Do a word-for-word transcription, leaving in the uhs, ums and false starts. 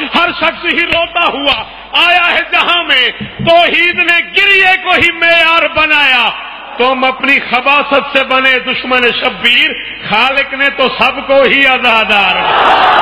हर शख्स ही रोता हुआ आया है जहां में, तौहीद ने गिरिए को ही मेयार बनाया। तुम अपनी खबासत से बने दुश्मन शब्बीर, खालिक ने तो सबको ही आजादार।